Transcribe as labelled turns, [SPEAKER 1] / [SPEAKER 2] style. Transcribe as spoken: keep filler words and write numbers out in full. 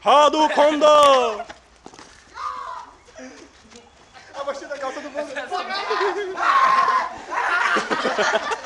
[SPEAKER 1] Hado Kondo!
[SPEAKER 2] A ještě tak já se to